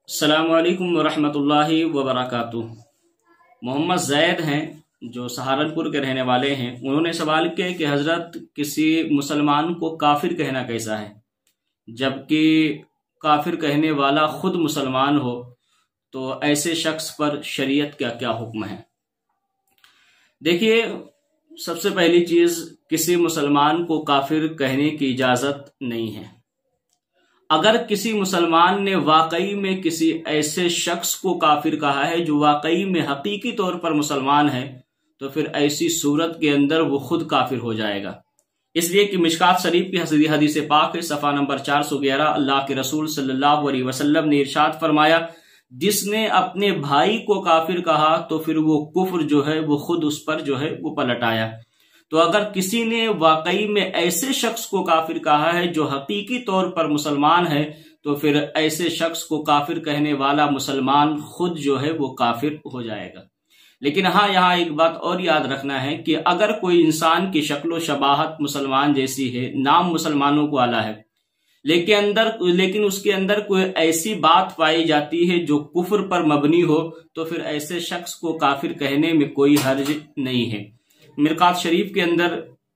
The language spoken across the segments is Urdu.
السلام علیکم ورحمۃ اللہ وبرکاتہ۔ محمد زید ہیں جو سہارنپور کے رہنے والے ہیں۔ انہوں نے سوال کیا کہ حضرت کسی مسلمان کو کافر کہنا کیسا ہے، جبکہ کافر کہنے والا خود مسلمان ہو، تو ایسے شخص پر شریعت کا کیا حکم ہے؟ دیکھیے، سب سے پہلی چیز، کسی مسلمان کو کافر کہنے کی اجازت نہیں ہے۔ اگر کسی مسلمان نے واقعی میں کسی ایسے شخص کو کافر کہا ہے جو واقعی میں حقیقی طور پر مسلمان ہے، تو پھر ایسی صورت کے اندر وہ خود کافر ہو جائے گا۔ اس لیے کہ مشکات شریف کی حدیث پاک ہے، صفحہ نمبر 411، اللہ کے رسول صلی اللہ علیہ وسلم نے ارشاد فرمایا، جس نے اپنے بھائی کو کافر کہا تو پھر وہ کفر جو ہے وہ خود اس پر جو ہے وہ پلٹ آیا۔ تو اگر کسی نے واقعی میں ایسے شخص کو کافر کہا ہے جو حقیقی طور پر مسلمان ہے، تو پھر ایسے شخص کو کافر کہنے والا مسلمان خود جو ہے وہ کافر ہو جائے گا۔ لیکن یہاں ایک بات اور یاد رکھنا ہے کہ اگر کوئی انسان کی شکل و شباہت مسلمان جیسی ہے، نام مسلمانوں کو اعلیٰ ہے، لیکن اس کے اندر کوئی ایسی بات پائی جاتی ہے جو کفر پر مبنی ہو، تو پھر ایسے شخص کو کافر کہنے میں کوئی حرج نہیں ہے۔ مرقات شریف کے اندر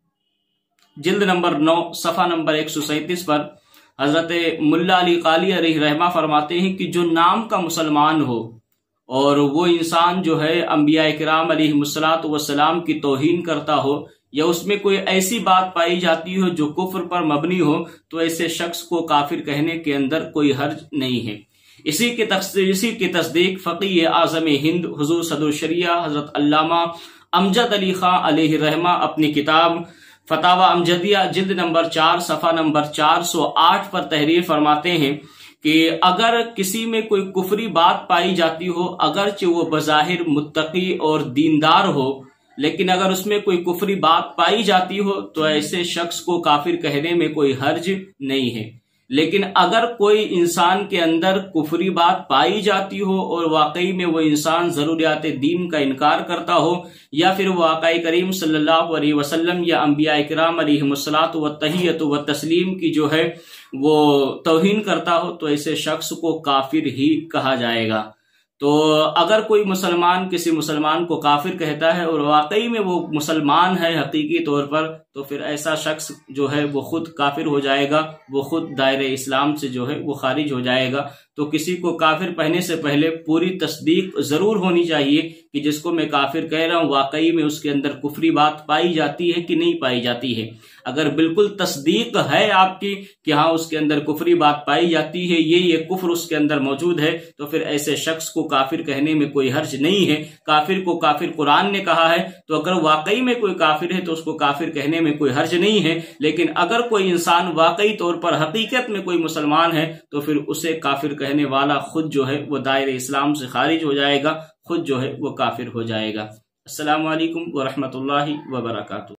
جلد نمبر 9 صفحہ نمبر 137 پر حضرت ملا علی قاری علیہ رحمہ فرماتے ہیں کہ جو نام کا مسلمان ہو اور وہ انسان جو ہے انبیاء کرام علیہ السلام کی توہین کرتا ہو، یا اس میں کوئی ایسی بات پائی جاتی ہو جو کفر پر مبنی ہو، تو ایسے شخص کو کافر کہنے کے اندر کوئی حرج نہیں ہے۔ اسی کی تصدیق فقیہ اعظم ہند حضور صدر الشریعہ حضرت علامہ امجد علی خان علیہ رحمہ اپنی کتاب فتاوی امجدیہ جلد نمبر 4 صفحہ نمبر 408 پر تحریر فرماتے ہیں کہ اگر کسی میں کوئی کفری بات پائی جاتی ہو، اگرچہ وہ بظاہر متقی اور دیندار ہو، لیکن اگر اس میں کوئی کفری بات پائی جاتی ہو تو ایسے شخص کو کافر کہنے میں کوئی حرج نہیں ہے۔ لیکن اگر کوئی انسان کے اندر کفری بات پائی جاتی ہو اور واقعی میں وہ انسان ضروریات دین کا انکار کرتا ہو، یا پھر وہ آقا کریم صلی اللہ علیہ وسلم یا انبیاء کرام علیہم الصلاۃ والتحیۃ والتسلیم کی جو ہے وہ توہین کرتا ہو، تو ایسے شخص کو کافر ہی کہا جائے گا۔ تو اگر کوئی مسلمان کسی مسلمان کو کافر کہتا ہے اور واقعی میں وہ مسلمان ہے حقیقی طور پر، تو پھر ایسا شخص جو ہے وہ خود کافر ہو جائے گا، وہ خود دائرہ اسلام سے جو ہے وہ خارج ہو جائے گا۔ تو کسی کو کافر کہنے سے پہلے پوری تصدیق ضرور ہونی چاہیے کہ جس کو میں کافر کہہ رہا ہوں واقعی میں اس کے اندر کفری بات پائی جاتی ہے کہ نہیں پائی جاتی ہے۔ اگر بالکل تصدیق ہے آپ کی کہ اس کے اندر کفری بات پائی جاتی ہے، یہ کفر اس کے اندر موجود ہے، تو پھر ایسے شخص کو کافر کہنے میں کوئی حرج نہیں ہے۔ کافر کو کافر قرآن نے کہا ہے، تو اگر واقعی میں کوئی کافر ہے تو اس کو کافر کہنے میں کوئی حرج نہیں ہے۔ لیکن اگر کوئی انسان واقعی طور پر حقیقت میں کوئی مسلمان ہے، تو پھر اسے کافر کہنے والا خود جو ہے وہ دائرہ اسلام سے خارج ہو جائے گا، خود جو ہے وہ کافر ہو جائے گا۔ السلام علیکم ورحمۃ اللہ وبرکاتہ۔